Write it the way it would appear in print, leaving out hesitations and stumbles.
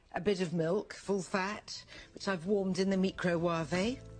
a bit of milk, full fat, which I've warmed in the microwave.